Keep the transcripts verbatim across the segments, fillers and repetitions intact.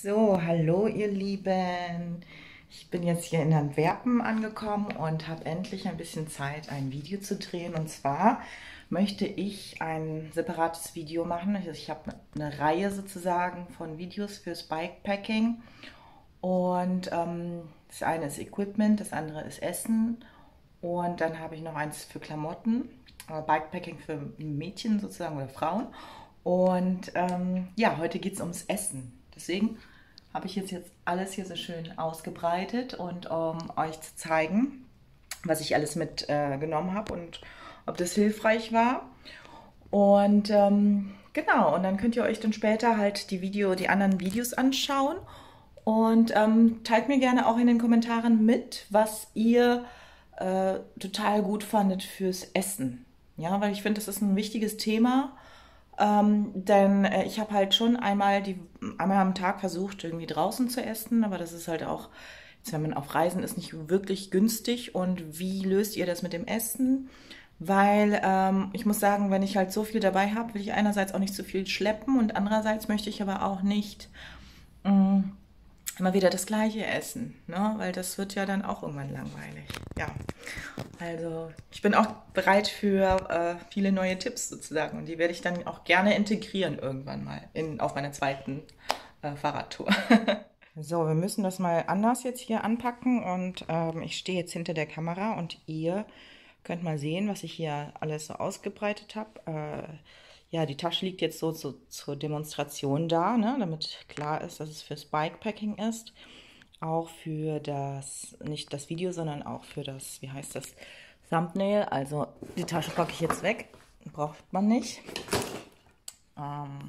So, hallo ihr Lieben. Ich bin jetzt hier in Antwerpen angekommen und habe endlich ein bisschen Zeit, ein Video zu drehen. Und zwar möchte ich ein separates Video machen. Also ich habe eine Reihe sozusagen von Videos fürs Bikepacking. Und ähm, das eine ist Equipment, das andere ist Essen. Und dann habe ich noch eins für Klamotten, äh, Bikepacking für Mädchen sozusagen oder Frauen. Und ähm, ja, heute geht es ums Essen. Deswegen habe ich jetzt, jetzt alles hier so schön ausgebreitet und um euch zu zeigen, was ich alles mitgenommen äh, habe und ob das hilfreich war. Und ähm, genau, und dann könnt ihr euch dann später halt die Video, die anderen Videos anschauen. Und ähm, teilt mir gerne auch in den Kommentaren mit, was ihr äh, total gut fandet fürs Essen. Ja, weil ich finde, das ist ein wichtiges Thema. Ähm, denn äh, ich habe halt schon einmal, die, einmal am Tag versucht, irgendwie draußen zu essen, aber das ist halt auch, jetzt, wenn man auf Reisen ist, nicht wirklich günstig. Und wie löst ihr das mit dem Essen? Weil ähm, ich muss sagen, wenn ich halt so viel dabei habe, will ich einerseits auch nicht so viel schleppen und andererseits möchte ich aber auch nicht mh, immer wieder das Gleiche essen, ne? Weil das wird ja dann auch irgendwann langweilig. Ja, also ich bin auch bereit für äh, viele neue Tipps sozusagen und die werde ich dann auch gerne integrieren irgendwann mal in, auf meiner zweiten äh, Fahrradtour. So, wir müssen das mal anders jetzt hier anpacken und ähm, ich stehe jetzt hinter der Kamera und ihr könnt mal sehen, was ich hier alles so ausgebreitet habe. Äh, ja, die Tasche liegt jetzt so, so zur Demonstration da, ne, damit klar ist, dass es fürs Bikepacking ist. Auch für das, nicht das Video, sondern auch für das, wie heißt das, Thumbnail. Also die Tasche packe ich jetzt weg, braucht man nicht. Ähm,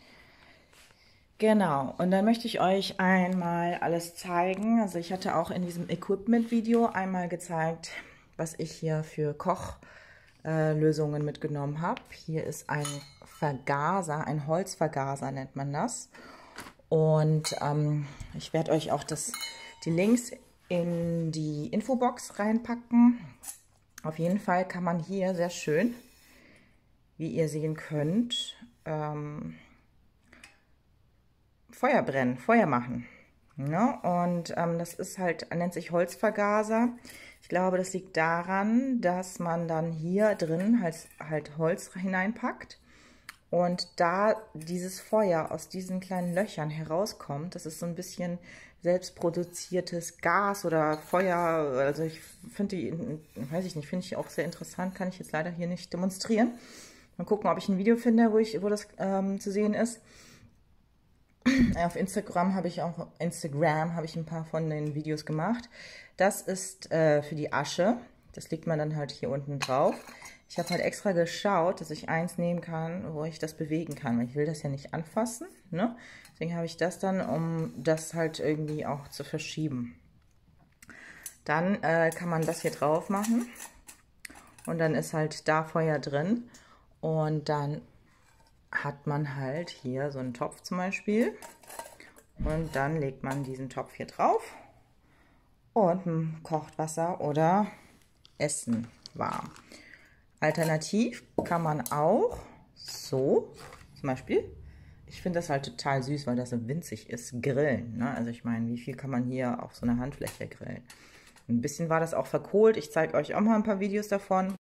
genau, und dann möchte ich euch einmal alles zeigen. Also ich hatte auch in diesem Equipment-Video einmal gezeigt, was ich hier für Kochlösungen mitgenommen habe. Hier ist ein Vergaser, ein Holzvergaser nennt man das. Und ähm, ich werde euch auch das, die Links in die Infobox reinpacken. Auf jeden Fall kann man hier sehr schön, wie ihr sehen könnt, ähm, Feuer brennen, Feuer machen. Ja, und ähm, das ist halt, nennt sich Holzvergaser. Ich glaube, das liegt daran, dass man dann hier drin halt, halt Holz hineinpackt. Und da dieses Feuer aus diesen kleinen Löchern herauskommt, das ist so ein bisschen selbstproduziertes Gas oder Feuer. Also ich finde die, weiß ich nicht, finde ich auch sehr interessant, kann ich jetzt leider hier nicht demonstrieren. Mal gucken, ob ich ein Video finde, wo, ich, wo das ähm, zu sehen ist. Auf Instagram habe ich auch Instagram habe ich ein paar von den Videos gemacht. Das ist äh, für die Asche. Das legt man dann halt hier unten drauf. Ich habe halt extra geschaut, dass ich eins nehmen kann, wo ich das bewegen kann. Ich will das ja nicht anfassen, ne? Deswegen habe ich das dann, um das halt irgendwie auch zu verschieben. Dann äh, kann man das hier drauf machen. Und dann ist halt da Feuer drin. Und dann hat man halt hier so einen Topf zum Beispiel. Und dann legt man diesen Topf hier drauf. Und kocht Wasser oder Essen warm. Alternativ kann man auch so, zum Beispiel, ich finde das halt total süß, weil das so winzig ist, grillen. Ne? Also ich meine, wie viel kann man hier auf so einer Handfläche grillen? Ein bisschen war das auch verkohlt. Ich zeige euch auch mal ein paar Videos davon.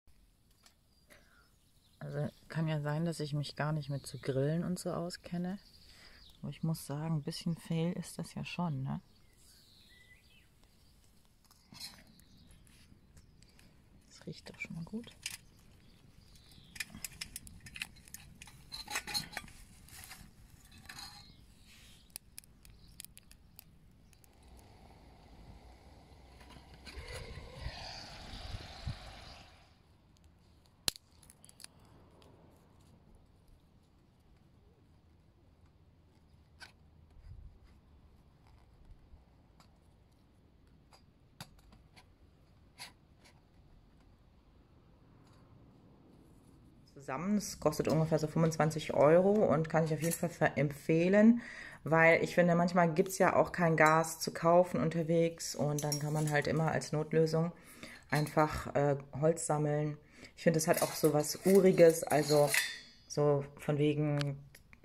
Also kann ja sein, dass ich mich gar nicht mit zu Grillen und so auskenne. Aber ich muss sagen, ein bisschen fail ist das ja schon, ne? Das riecht doch schon mal gut. Zusammen. Das kostet ungefähr so fünfundzwanzig Euro und kann ich auf jeden Fall empfehlen, weil ich finde, manchmal gibt es ja auch kein Gas zu kaufen unterwegs und dann kann man halt immer als Notlösung einfach äh, Holz sammeln. Ich finde, es hat auch so was Uriges, also so von wegen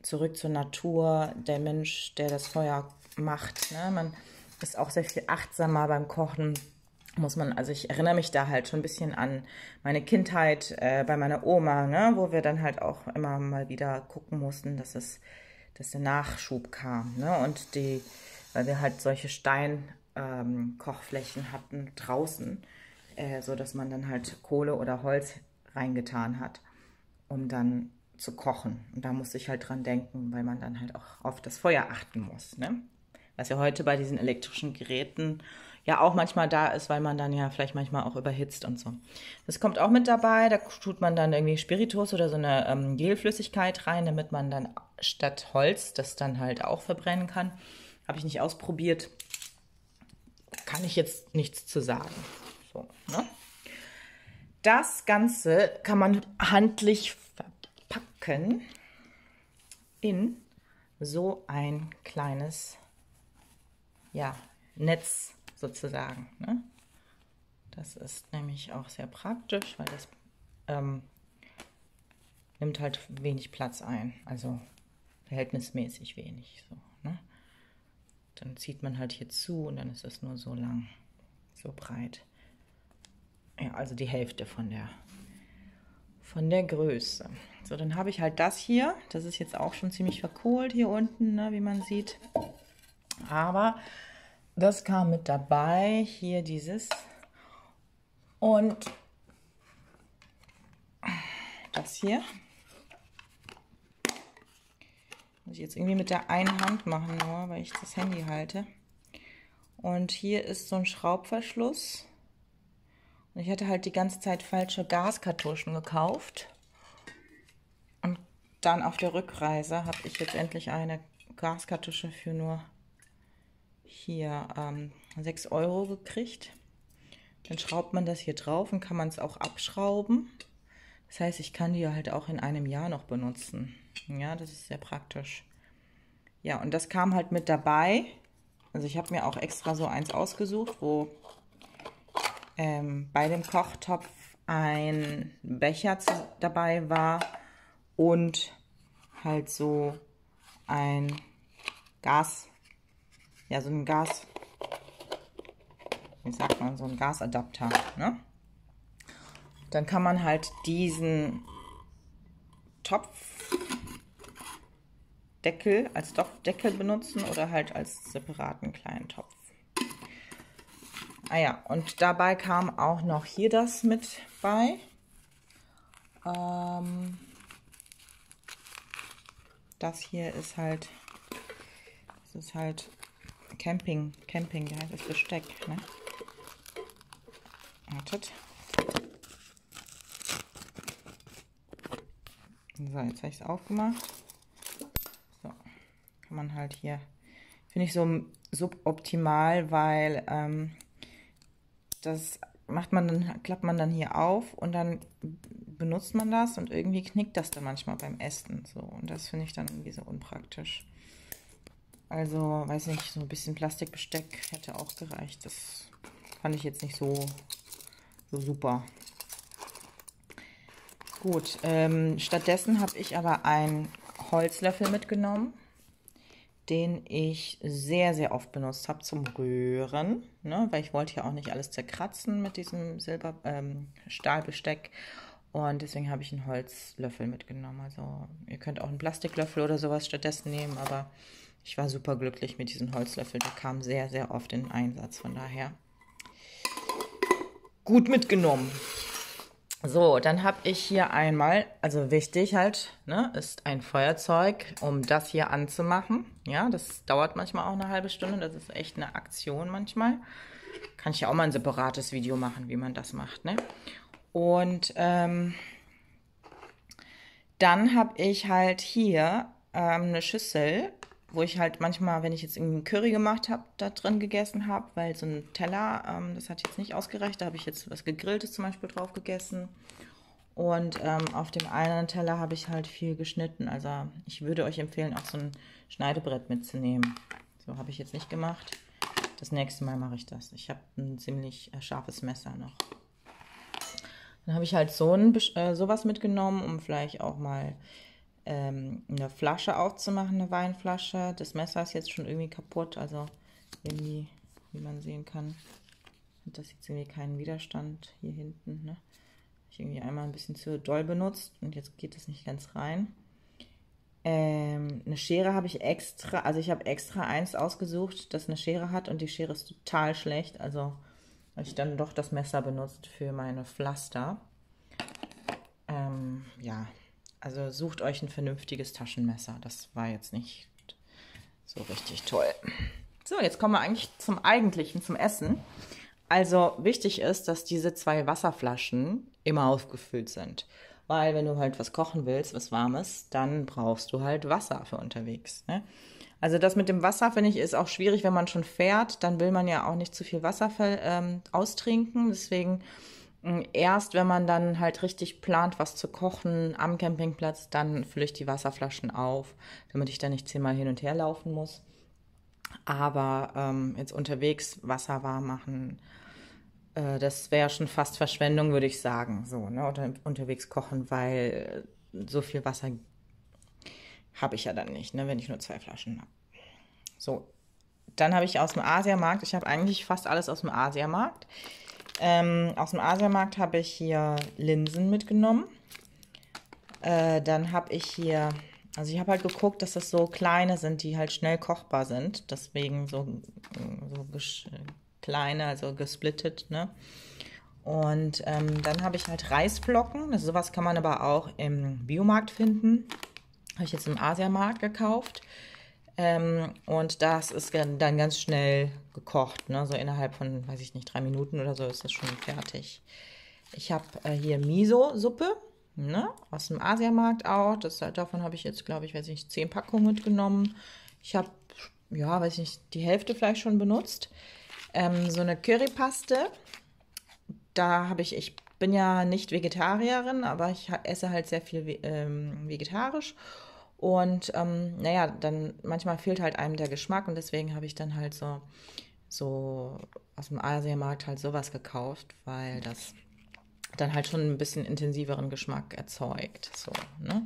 zurück zur Natur, der Mensch, der das Feuer macht. Ne? Man ist auch sehr viel achtsamer beim Kochen. Muss man, also ich erinnere mich da halt schon ein bisschen an meine Kindheit äh, bei meiner Oma, ne? Wo wir dann halt auch immer mal wieder gucken mussten, dass es, dass der Nachschub kam. Ne? Und die, weil wir halt solche Steinkochflächen ähm, hatten draußen, äh, so dass man dann halt Kohle oder Holz reingetan hat, um dann zu kochen. Und da musste ich halt dran denken, weil man dann halt auch auf das Feuer achten muss. Ne? Was ja heute bei diesen elektrischen Geräten ja auch manchmal da ist, weil man dann ja vielleicht manchmal auch überhitzt und so. Das kommt auch mit dabei, da tut man dann irgendwie Spiritus oder so eine ähm, Gelflüssigkeit rein, damit man dann statt Holz das dann halt auch verbrennen kann. Habe ich nicht ausprobiert, kann ich jetzt nichts zu sagen. So, ne? Das Ganze kann man handlich verpacken in so ein kleines, ja, Netz sozusagen. Ne? Das ist nämlich auch sehr praktisch, weil das ähm, nimmt halt wenig Platz ein, also verhältnismäßig wenig. So, ne? Dann zieht man halt hier zu und dann ist es nur so lang, so breit. Ja, also die Hälfte von der, von der Größe. So, dann habe ich halt das hier. Das ist jetzt auch schon ziemlich verkohlt hier unten, ne, wie man sieht. Aber das kam mit dabei. Hier dieses. Und das hier. Muss ich jetzt irgendwie mit der einen Hand machen, nur weil ich das Handy halte. Und hier ist so ein Schraubverschluss. Und ich hatte halt die ganze Zeit falsche Gaskartuschen gekauft. Und dann auf der Rückreise habe ich jetzt endlich eine Gaskartusche für nur hier ähm, sechs Euro gekriegt. Dann schraubt man das hier drauf und kann man es auch abschrauben. Das heißt, ich kann die halt auch in einem Jahr noch benutzen. Ja, das ist sehr praktisch. Ja, und das kam halt mit dabei. Also ich habe mir auch extra so eins ausgesucht, wo ähm, bei dem Kochtopf ein Becher zu, dabei war und halt so ein Gas, ja so ein Gas, wie sagt man, so ein Gasadapter, ne? Dann kann man halt diesen Topfdeckel als Topfdeckel benutzen oder halt als separaten kleinen Topf. Ah ja, und dabei kam auch noch hier das mit bei. Ähm, das hier ist halt, das ist halt Camping, Camping, wie heißt das, Besteck, ne? Wartet. So, jetzt habe ich es aufgemacht. So, kann man halt hier, finde ich so suboptimal, weil ähm, das macht man dann, klappt man dann hier auf und dann benutzt man das und irgendwie knickt das dann manchmal beim Essen. So, und das finde ich dann irgendwie so unpraktisch. Also, weiß nicht, so ein bisschen Plastikbesteck hätte auch gereicht. Das fand ich jetzt nicht so, so super. Gut, ähm, stattdessen habe ich aber einen Holzlöffel mitgenommen, den ich sehr, sehr oft benutzt habe zum Rühren, ne? Weil ich wollte ja auch nicht alles zerkratzen mit diesem Silber, ähm, Stahlbesteck. Und deswegen habe ich einen Holzlöffel mitgenommen. Also ihr könnt auch einen Plastiklöffel oder sowas stattdessen nehmen, aber ich war super glücklich mit diesem Holzlöffel. Der kam sehr, sehr oft in Einsatz, von daher gut mitgenommen. So, dann habe ich hier einmal, also wichtig halt, ne, ist ein Feuerzeug, um das hier anzumachen. Ja, das dauert manchmal auch eine halbe Stunde, das ist echt eine Aktion manchmal. Kann ich ja auch mal ein separates Video machen, wie man das macht, ne? Und ähm, dann habe ich halt hier ähm, eine Schüssel, wo ich halt manchmal, wenn ich jetzt irgendwie Curry gemacht habe, da drin gegessen habe, weil so ein Teller, ähm, das hat jetzt nicht ausgereicht, da habe ich jetzt was Gegrilltes zum Beispiel drauf gegessen. Und ähm, auf dem einen Teller habe ich halt viel geschnitten, also ich würde euch empfehlen, auch so ein Schneidebrett mitzunehmen. So habe ich jetzt nicht gemacht. Das nächste Mal mache ich das. Ich habe ein ziemlich äh, scharfes Messer noch. Dann habe ich halt so ein, äh, sowas mitgenommen, um vielleicht auch mal ähm, eine Flasche aufzumachen, eine Weinflasche. Das Messer ist jetzt schon irgendwie kaputt, also irgendwie, wie man sehen kann, hat das jetzt irgendwie keinen Widerstand hier hinten. Ne? Ich irgendwie einmal ein bisschen zu doll benutzt und jetzt geht es nicht ganz rein. Ähm, eine Schere habe ich extra, also ich habe extra eins ausgesucht, das eine Schere hat und die Schere ist total schlecht, also habe ich dann doch das Messer benutzt für meine Pflaster. Ähm, ja, also sucht euch ein vernünftiges Taschenmesser, das war jetzt nicht so richtig toll. So, jetzt kommen wir eigentlich zum Eigentlichen, zum Essen. Also wichtig ist, dass diese zwei Wasserflaschen immer aufgefüllt sind. Weil wenn du halt was kochen willst, was Warmes, dann brauchst du halt Wasser für unterwegs. Ne? Also das mit dem Wasser, finde ich, ist auch schwierig, wenn man schon fährt. Dann will man ja auch nicht zu viel Wasser ähm, austrinken. Deswegen mh, erst, wenn man dann halt richtig plant, was zu kochen am Campingplatz, dann fülle ich die Wasserflaschen auf, damit ich da nicht zehnmal hin und her laufen muss. Aber ähm, jetzt unterwegs Wasser warm machen, äh, das wäre schon fast Verschwendung, würde ich sagen. So, ne? Oder unterwegs kochen, weil so viel Wasser habe ich ja dann nicht, ne? Wenn ich nur zwei Flaschen habe. So, dann habe ich aus dem Asiamarkt, ich habe eigentlich fast alles aus dem Asiamarkt. Ähm, aus dem Asiamarkt habe ich hier Linsen mitgenommen. Äh, dann habe ich hier... Also ich habe halt geguckt, dass das so kleine sind, die halt schnell kochbar sind. Deswegen so, so kleine, also gesplittet, ne? Und ähm, dann habe ich halt Reisflocken. Also sowas kann man aber auch im Biomarkt finden. Habe ich jetzt im Asiamarkt gekauft. Ähm, und das ist dann ganz schnell gekocht, ne? So innerhalb von, weiß ich nicht, drei Minuten oder so ist das schon fertig. Ich habe äh, hier Miso-Suppe. Ne? Aus dem Asiamarkt auch. Das, davon habe ich jetzt, glaube ich, weiß nicht, zehn Packungen mitgenommen. Ich habe, ja, weiß nicht, die Hälfte vielleicht schon benutzt. Ähm, so eine Currypaste. Da habe ich, ich bin ja nicht Vegetarierin, aber ich esse halt sehr viel ähm, vegetarisch. Und ähm, naja, dann manchmal fehlt halt einem der Geschmack und deswegen habe ich dann halt so, so aus dem Asiamarkt halt sowas gekauft, weil das dann halt schon ein bisschen intensiveren Geschmack erzeugt. So, ne?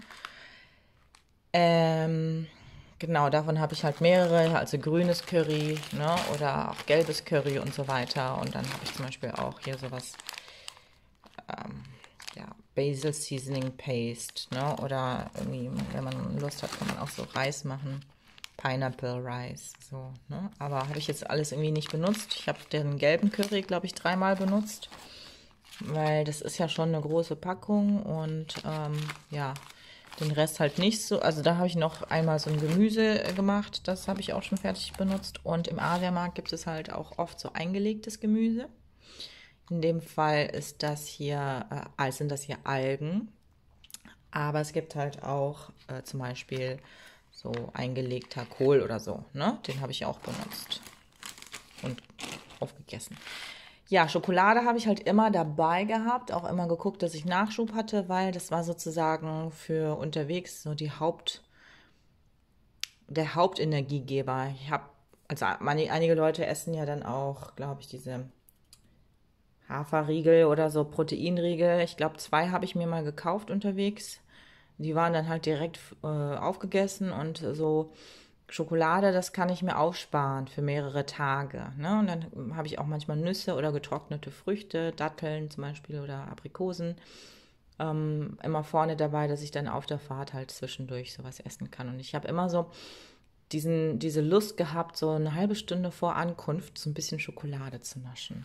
Ähm, genau, davon habe ich halt mehrere, also grünes Curry, ne? Oder auch gelbes Curry und so weiter. Und dann habe ich zum Beispiel auch hier sowas, ähm, ja, Basil Seasoning Paste, ne? Oder irgendwie, wenn man Lust hat, kann man auch so Reis machen. Pineapple Rice, so, ne? Aber habe ich jetzt alles irgendwie nicht benutzt. Ich habe den gelben Curry, glaube ich, dreimal benutzt. Weil das ist ja schon eine große Packung und ähm, ja, den Rest halt nicht so. Also da habe ich noch einmal so ein Gemüse gemacht, das habe ich auch schon fertig benutzt. Und im Asiamarkt gibt es halt auch oft so eingelegtes Gemüse. In dem Fall ist das hier, äh, sind das hier Algen. Aber es gibt halt auch äh, zum Beispiel so eingelegter Kohl oder so, ne? Den habe ich auch benutzt und aufgegessen. Ja, Schokolade habe ich halt immer dabei gehabt, auch immer geguckt, dass ich Nachschub hatte, weil das war sozusagen für unterwegs so die Haupt, der Hauptenergiegeber. Ich habe, also einige Leute essen ja dann auch, glaube ich, diese Haferriegel oder so Proteinriegel. Ich glaube, zwei habe ich mir mal gekauft unterwegs. Die waren dann halt direkt äh, aufgegessen und so Schokolade, das kann ich mir aufsparen für mehrere Tage. Ne? Und dann habe ich auch manchmal Nüsse oder getrocknete Früchte, Datteln zum Beispiel oder Aprikosen, ähm, immer vorne dabei, dass ich dann auf der Fahrt halt zwischendurch sowas essen kann. Und ich habe immer so diesen, diese Lust gehabt, so eine halbe Stunde vor Ankunft so ein bisschen Schokolade zu naschen.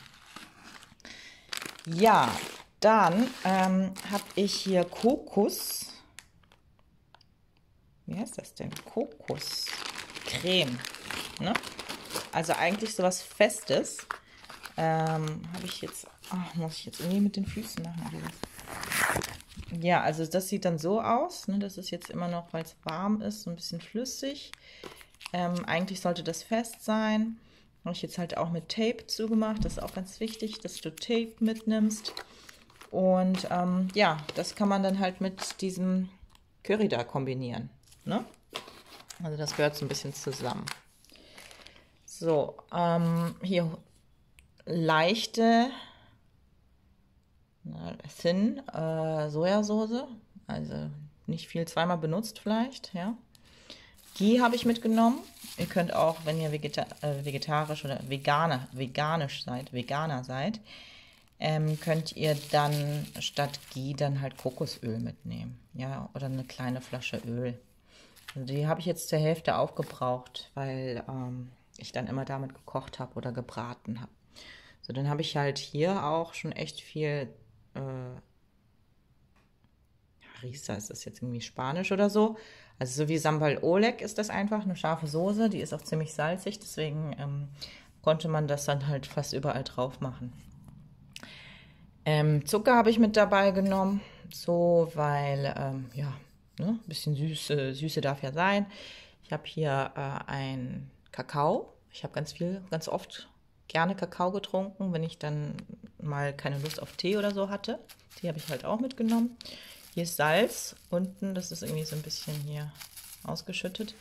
Ja, dann ähm, habe ich hier Kokos. Wie heißt das denn? Kokoscreme. Ne? Also eigentlich sowas Festes. Ähm, habe ich jetzt. Ach, muss ich jetzt irgendwie mit den Füßen machen? Ja, also das sieht dann so aus. Ne? Das ist jetzt immer noch, weil es warm ist, so ein bisschen flüssig. Ähm, eigentlich sollte das fest sein. Habe ich jetzt halt auch mit Tape zugemacht. Das ist auch ganz wichtig, dass du Tape mitnimmst. Und ähm, ja, das kann man dann halt mit diesem Curry da kombinieren. Ne? Also das gehört so ein bisschen zusammen. So, ähm, hier leichte, na, thin äh, Sojasauce. Also nicht viel, zweimal benutzt vielleicht, ja. Ghee habe ich mitgenommen. Ihr könnt auch, wenn ihr vegeta äh, vegetarisch oder Veganer, veganisch seid, Veganer seid, ähm, könnt ihr dann statt Ghee dann halt Kokosöl mitnehmen, ja, oder eine kleine Flasche Öl. Also die habe ich jetzt zur Hälfte aufgebraucht, weil ähm, ich dann immer damit gekocht habe oder gebraten habe. So, dann habe ich halt hier auch schon echt viel, äh, Risa, ist das jetzt irgendwie Spanisch oder so? Also so wie Sambal Oleg ist das einfach, eine scharfe Soße, die ist auch ziemlich salzig, deswegen ähm, konnte man das dann halt fast überall drauf machen. Ähm, Zucker habe ich mit dabei genommen, so, weil, ähm, ja, ne, ein bisschen Süße, Süße darf ja sein. Ich habe hier äh, ein Kakao. Ich habe ganz viel, ganz oft gerne Kakao getrunken, wenn ich dann mal keine Lust auf Tee oder so hatte. Tee habe ich halt auch mitgenommen. Hier ist Salz unten, das ist irgendwie so ein bisschen hier ausgeschüttet.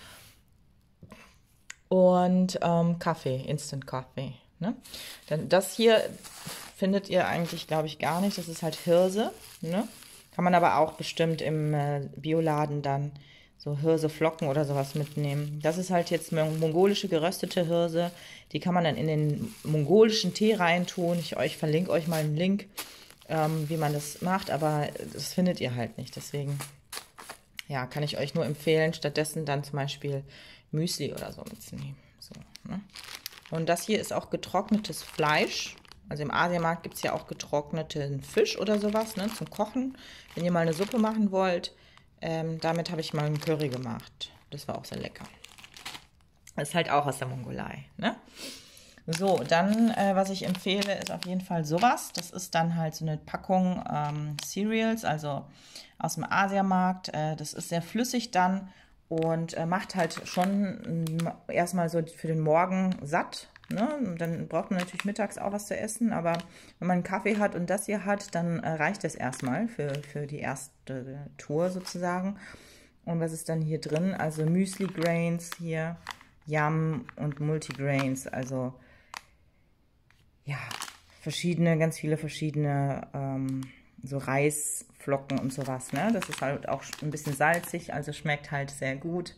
Und ähm, Kaffee, Instant Kaffee. Ne? Denn das hier findet ihr eigentlich, glaube ich, gar nicht. Das ist halt Hirse. Ne? Kann man aber auch bestimmt im äh, Bioladen dann so Hirseflocken oder sowas mitnehmen. Das ist halt jetzt mongolische geröstete Hirse. Die kann man dann in den mongolischen Tee reintun. Ich euch verlinke euch mal einen Link, ähm, wie man das macht, aber das findet ihr halt nicht. Deswegen, ja, kann ich euch nur empfehlen, stattdessen dann zum Beispiel Müsli oder so mitzunehmen. So, ne? Und das hier ist auch getrocknetes Fleisch. Also im Asiamarkt gibt es ja auch getrockneten Fisch oder sowas, ne, zum Kochen. Wenn ihr mal eine Suppe machen wollt, ähm, damit habe ich mal einen Curry gemacht. Das war auch sehr lecker. Das ist halt auch aus der Mongolei, ne? So, dann, äh, was ich empfehle, ist auf jeden Fall sowas. Das ist dann halt so eine Packung ähm, Cereals, also aus dem Asiamarkt. Äh, das ist sehr flüssig dann und äh, macht halt schon äh, erstmal so für den Morgen satt. Ne? Dann braucht man natürlich mittags auch was zu essen, aber wenn man einen Kaffee hat und das hier hat, dann äh, reicht das erstmal für, für die erste Tour sozusagen. Und was ist dann hier drin? Also Müsli Grains hier, Yum und Multigrains, also ja, verschiedene, ganz viele verschiedene ähm, so Reisflocken und sowas, ne? Das ist halt auch ein bisschen salzig, also schmeckt halt sehr gut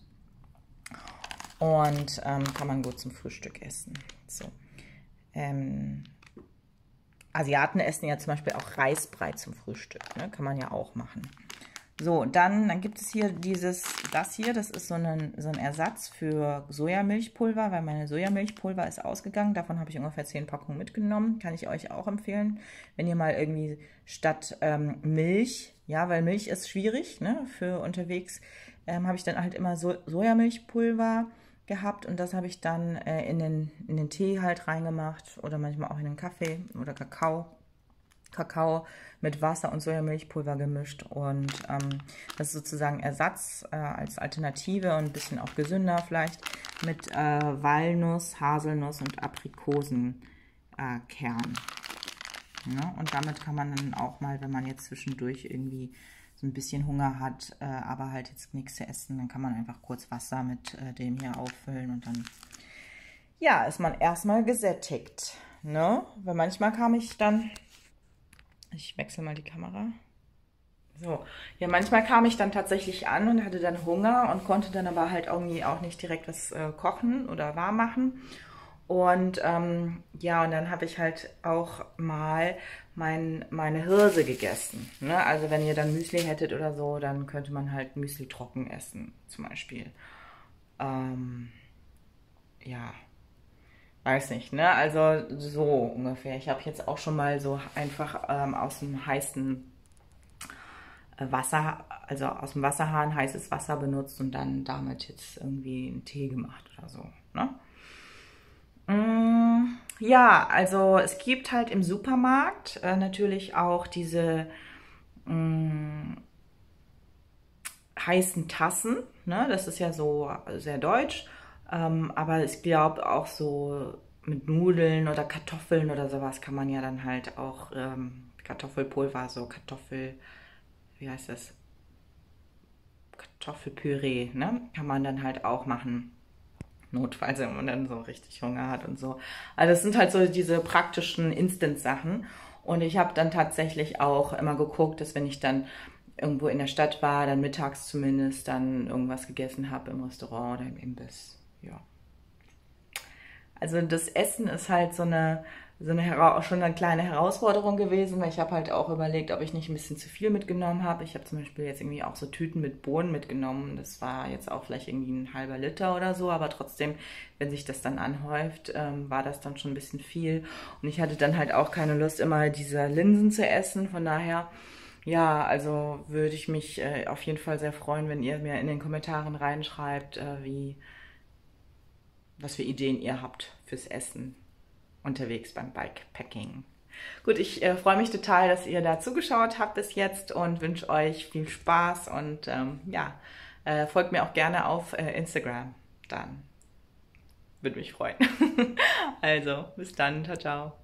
und ähm, kann man gut zum Frühstück essen. So. Ähm, Asiaten essen ja zum Beispiel auch Reisbrei zum Frühstück, ne? Kann man ja auch machen. So, dann, dann gibt es hier dieses, das hier, das ist so ein, so ein Ersatz für Sojamilchpulver, weil meine Sojamilchpulver ist ausgegangen. Davon habe ich ungefähr zehn Packungen mitgenommen. Kann ich euch auch empfehlen, wenn ihr mal irgendwie statt ähm, Milch, ja, weil Milch ist schwierig, ne, für unterwegs, ähm, habe ich dann halt immer so Sojamilchpulver gehabt und das habe ich dann äh, in, den, in den Tee halt reingemacht oder manchmal auch in den Kaffee oder Kakao. Kakao mit Wasser und Sojamilchpulver gemischt und ähm, das ist sozusagen Ersatz äh, als Alternative und ein bisschen auch gesünder vielleicht mit äh, Walnuss, Haselnuss und Aprikosenkern. Äh, ja, und damit kann man dann auch mal, wenn man jetzt zwischendurch irgendwie so ein bisschen Hunger hat, äh, aber halt jetzt nichts zu essen, dann kann man einfach kurz Wasser mit äh, dem hier auffüllen und dann, ja, ist man erstmal gesättigt. Ne? Weil manchmal kam ich dann... Ich wechsle mal die Kamera. So, ja, manchmal kam ich dann tatsächlich an und hatte dann Hunger und konnte dann aber halt irgendwie auch nicht direkt was äh, kochen oder warm machen. Und ähm, ja, und dann habe ich halt auch mal mein, meine Hirse gegessen. Ne? Also wenn ihr dann Müsli hättet oder so, dann könnte man halt Müsli trocken essen, zum Beispiel. Ähm, ja. Weiß nicht, ne? Also so ungefähr. Ich habe jetzt auch schon mal so einfach ähm, aus dem heißen Wasser, also aus dem Wasserhahn heißes Wasser benutzt und dann damit jetzt irgendwie einen Tee gemacht oder so, ne? Mm, ja, also es gibt halt im Supermarkt äh, natürlich auch diese mm, heißen Tassen, ne? Das ist ja so sehr deutsch. Ähm, aber ich glaube auch so mit Nudeln oder Kartoffeln oder sowas kann man ja dann halt auch ähm, Kartoffelpulver, so Kartoffel, wie heißt das? Kartoffelpüree, ne? Kann man dann halt auch machen. Notfalls, wenn man dann so richtig Hunger hat und so. Also es sind halt so diese praktischen Instant-Sachen. Und ich habe dann tatsächlich auch immer geguckt, dass wenn ich dann irgendwo in der Stadt war, dann mittags zumindest, dann irgendwas gegessen habe im Restaurant oder im Imbiss. Ja. Also das Essen ist halt so eine, so eine Hera schon eine kleine Herausforderung gewesen, weil ich habe halt auch überlegt, ob ich nicht ein bisschen zu viel mitgenommen habe. Ich habe zum Beispiel jetzt irgendwie auch so Tüten mit Bohnen mitgenommen. Das war jetzt auch vielleicht irgendwie ein halber Liter oder so, aber trotzdem, wenn sich das dann anhäuft, ähm, war das dann schon ein bisschen viel. Und ich hatte dann halt auch keine Lust, immer diese Linsen zu essen. Von daher, ja, also würde ich mich äh, auf jeden Fall sehr freuen, wenn ihr mir in den Kommentaren reinschreibt, äh, wie, was für Ideen ihr habt fürs Essen unterwegs beim Bikepacking. Gut, ich äh, freue mich total, dass ihr da zugeschaut habt bis jetzt und wünsche euch viel Spaß und ähm, ja, äh, folgt mir auch gerne auf äh, Instagram. Dann würde mich freuen. Also, bis dann, ciao, ciao.